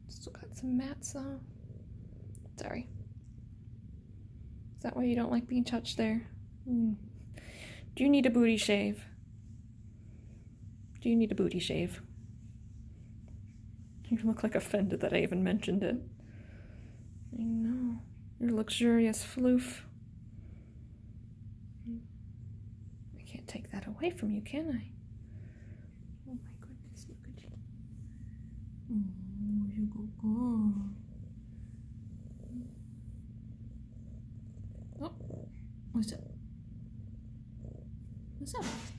Still got some mats though. Sorry. Is that why you don't like being touched there? Do you need a booty shave? Do you need a booty shave? You look like offended that I even mentioned it. I know. You're luxurious, Floof. I can't take that away from you, can I? Oh my goodness, look at you. Oh, you go go. Oh, what's up? What's up?